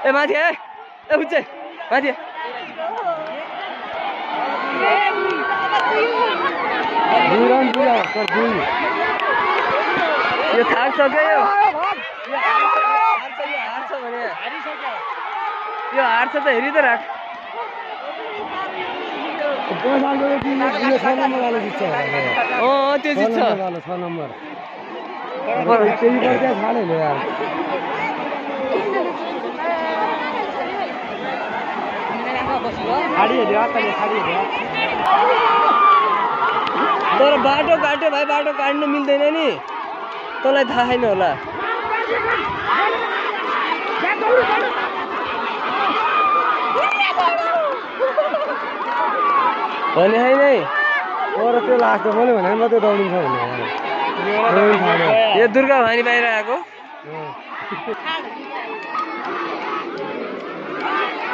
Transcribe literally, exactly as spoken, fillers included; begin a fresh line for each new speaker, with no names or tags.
ए माथि ए ए उच्चे माथि यो थाक्छ क्या यो हार्छ भने यो हार्छ त हेरि त राख अँ त्यो जित्छ
छ नम्बर
तर बाटो काट्यो भाइ बाटो काट्नु मिल्दैन नि तँलाई थाहा छैन होला भने होइन है
तर त्यो लास्ट मैले भने मात्रै दौडिन्छ भने
यो दुर्गा भानी बाहिर आएको